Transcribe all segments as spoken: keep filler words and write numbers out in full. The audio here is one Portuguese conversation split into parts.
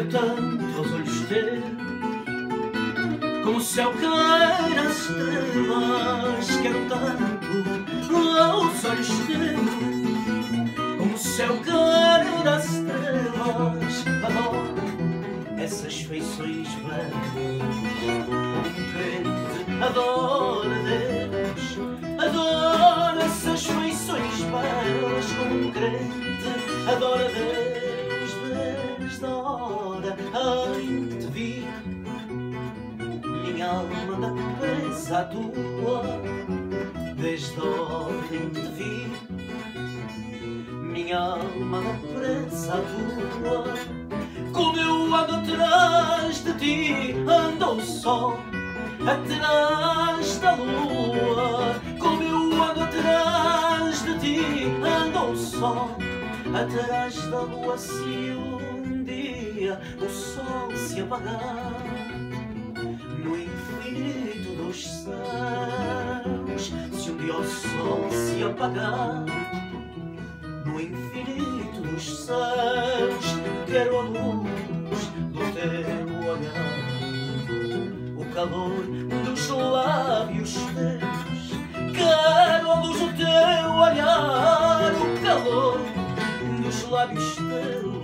Quero tanto aos olhos teus, como o céu quer as estrelas. Quero tanto aos olhos teus, como o céu quer as estrelas. Adoro essas feições belas, um crente adora Deus. Adoro essas feições belas, um crente adora Deus. Desde a hora em que te vi, minha alma anda presa à tua. Desde a hora em que te vi, minha alma anda presa à tua. Como eu ando atrás de ti, anda o sol atrás da lua. Como eu ando atrás de ti, anda o sol atrás da lua. Se um dia o sol se apagar no infinito dos céus, se um dia o sol se apagar no infinito dos céus, quero a luz do teu olhar, o calor dos lábios teus. Quero a luz do teu olhar, o calor dos lábios teus.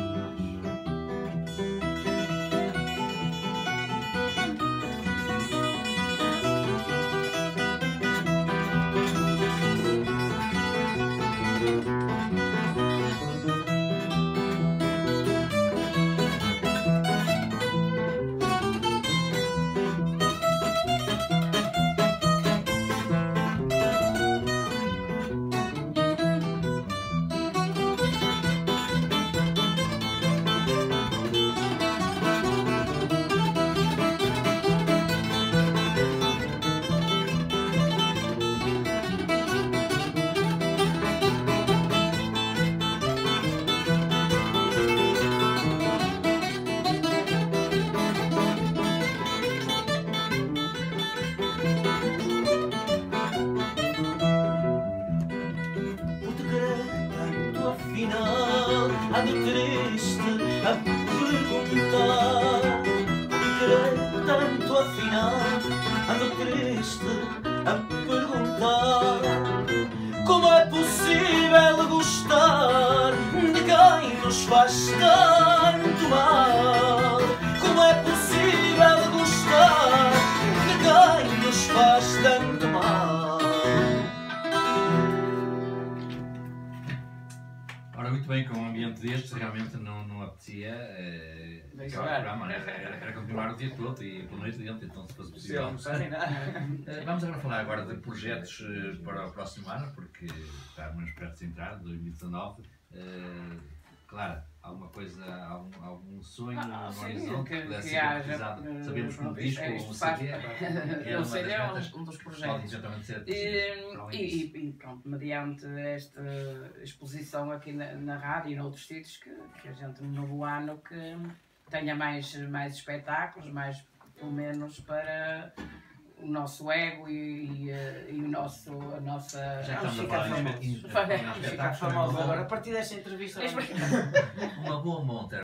Afinal, ando triste a perguntar por que tanto. Afinal, ando triste a perguntar como é possível gostar de quem nos faz tanto mal. Como é possível gostar de quem nos faz tanto mal. Ora, muito bem, com um ambiente destes realmente não, não apetecia eh, acabar o programa, era, era, era continuar o dia todo e pela noite dentro, então se fosse possível. Eh, Vamos agora falar agora de projetos eh, para o próximo ano, porque estamos perto de entrar, dois mil e dezanove. Eh, claro, alguma coisa, algum, algum sonho Ah, no sim, horizonte que- que pudesse que ser haja, concretizado? eh, Sabemos que um pronto, disco isto ou um faz- C D é Eu uma sei, das é metas um, um dos que podem projetos. exatamente ser E, possíveis. Para além disso. e, e pronto, mediante esta exposição aqui na, na rádio e noutros sítios, que, que a gente no novo ano que tenha mais, mais espetáculos, mais pelo menos para o nosso ego e, e, eh, e o nosso, a nossa... Já Vamos estamos a ficar falar em famosos. espetáculos. Vamos ficar famosos agora. A partir desta entrevista. Uma boa monta.